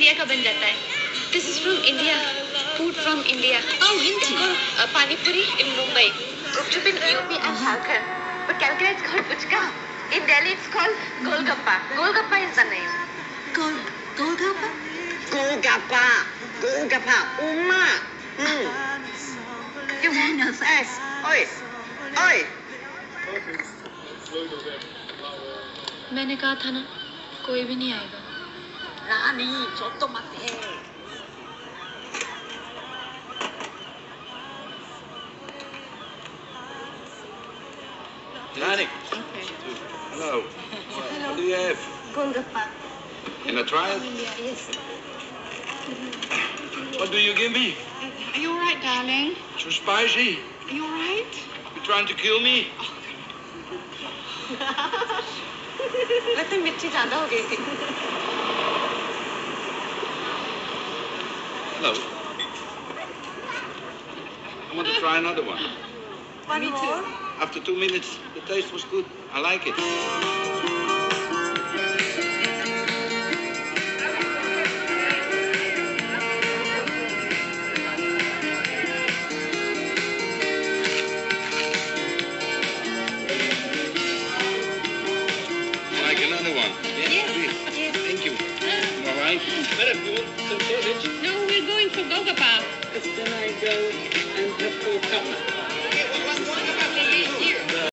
India का बन जाता है. This is from India. Food from India. Oh, Hindi. It's called Pani Puri in Mumbai. Gupchup in UP and Jharkhand. But Calcutta it's called Puchka. In Delhi it's called Golgappa. Golgappa is the name. Golgappa? Golgappa. Golgappa. Uma. You want no thanks. Oi. Oi. मैंने कहा था ना कोई भी नहीं आएगा. रानी, चोटो मत है. Nani. Okay. Hello. Hello. What do you have? Golgappa. In a trial? Yes. What do you give me? Are you alright, darling? Too spicy. Are you alright? You trying to kill me? लगता है मिर्ची ज़्यादा हो गई थी. Hello. I want to try another one. Me too. After 2 minutes, the taste was good. I like it. Like another one? Yes. Please. Yes. Thank you. All right. Better food. Some sausage. No, we're going for Golgappa. Then I go and have 4 cups.